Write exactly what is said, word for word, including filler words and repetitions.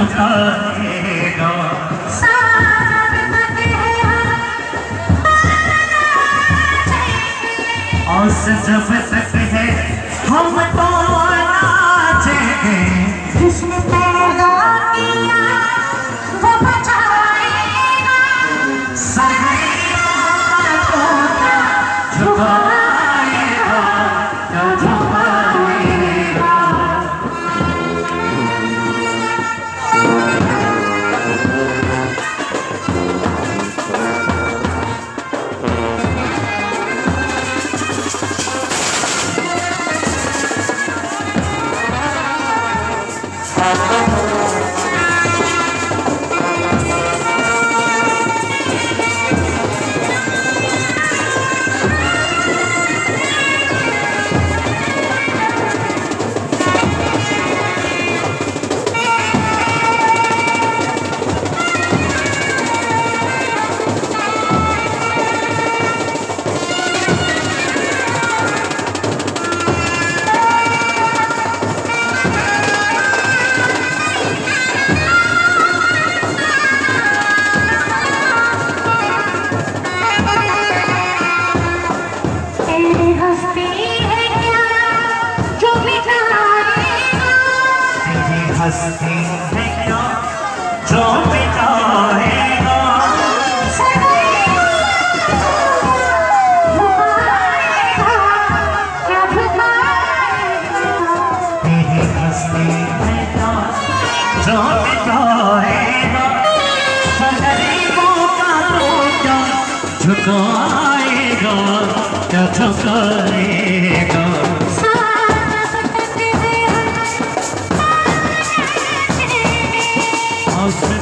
झुकाएगा। और जब तक है हम तो नाचेंगे, जिसने पैदा किया वो बचाएगा। सगैया को क्या झुकाएगा, क्या झुकाएगा। हस्ती है क्या जो मिटाएगा। तेरी हस्ती है क्या जो मिटाएगा। गरीबों का तो क्या झुकाएगा, क्या झुकाएगा। I was